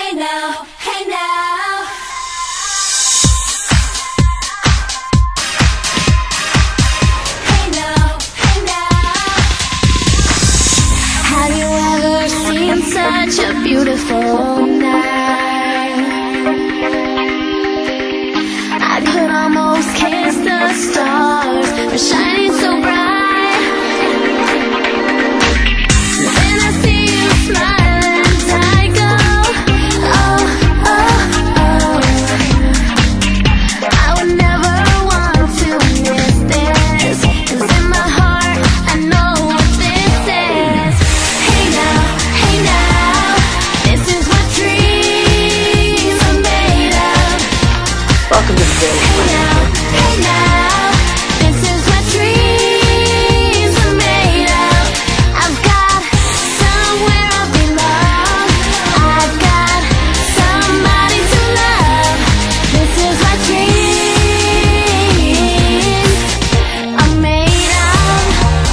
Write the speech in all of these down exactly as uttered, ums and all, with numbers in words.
hey now, hey now. Hey now, hey now. Have you ever seen such a beautiful night? I could almost kiss the stars for shining so bright. Then I see you smile and I go, oh, oh, oh. I would never want to miss this, 'cause in my heart I know what this is. Hey now, hey now, this is what dreams are made of. Welcome to the day. Hey now, hey now, this is what dreams are made of. I've got somewhere I belong. I've got somebody to love. This is what dreams are made of.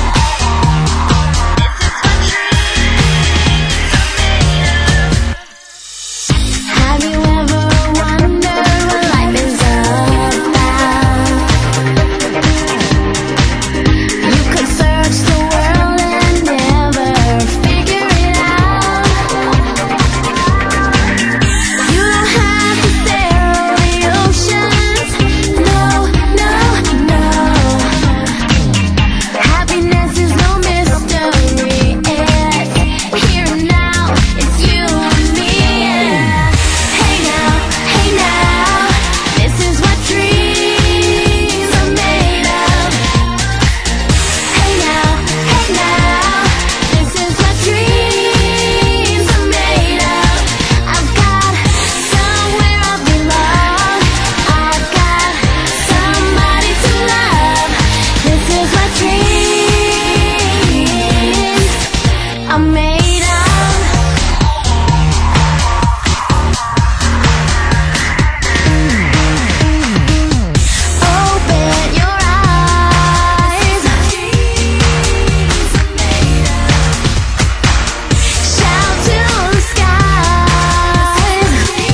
Have you ever wondered what life is about? You could search the world and never figure it out. You don't have to sail the oceans. No, no, no. Happiness is no mystery. It's here and now. It's you and me. Hey now, hey now, this is what dreams are made of. Hey now, hey now, this is what dreams are made of. I've got somewhere I belong. I've got somebody to love. This is what dreams are made of. Open your eyes. Shout to the skies.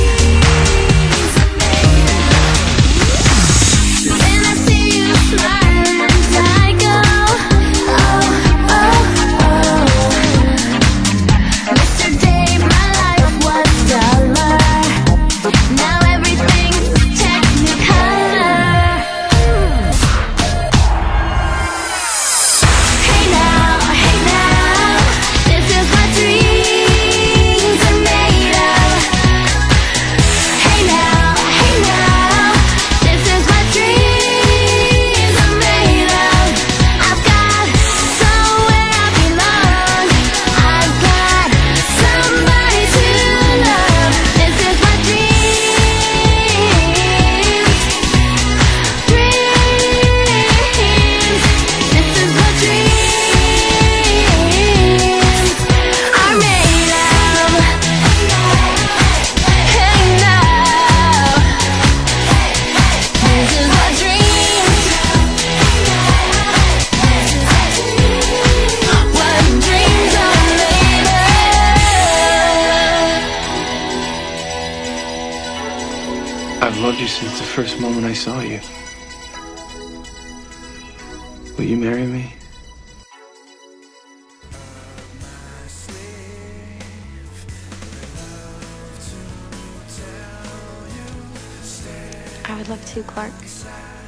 Then I see you smile and I go, oh, oh, oh. Mister Dave, my life was duller. Now everything's technicolor. Hey now, hey now, this is what dreams are made of. Hey now, hey now, this is what dreams are made of. I've got somewhere I belong. I've got somebody to love. This is what dreams, dreams, this is what dreams are made of. Hey now, this is what dreams, what dreams are made of. I've loved you since the first moment I saw you. Will you marry me? I would love to, Clark.